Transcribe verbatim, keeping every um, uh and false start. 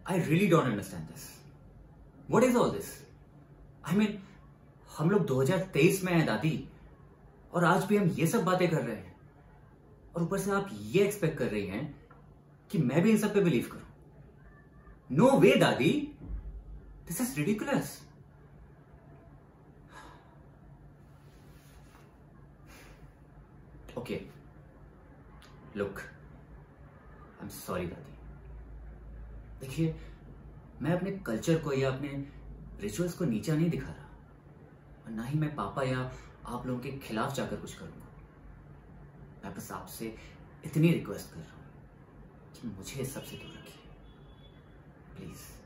I really don't understand this. What is all this? I mean हम लोग दो हज़ार तेईस में हैं दादी, और आज भी हम ये सब बातें कर रहे हैं, और ऊपर से आप ये एक्सपेक्ट कर रही हैं कि मैं भी इन सब पे बिलीव करूं. नो वे दादी, this is ridiculous. Okay look, I am sorry दादी. देखिए, मैं अपने कल्चर को या अपने रिचुअल्स को नीचा नहीं दिखा रहा, और ना ही मैं पापा या आप लोगों के खिलाफ जाकर कुछ करूंगा. मैं बस आपसे इतनी रिक्वेस्ट कर रहा हूं कि मुझे इस सबसे दूर रखिए प्लीज.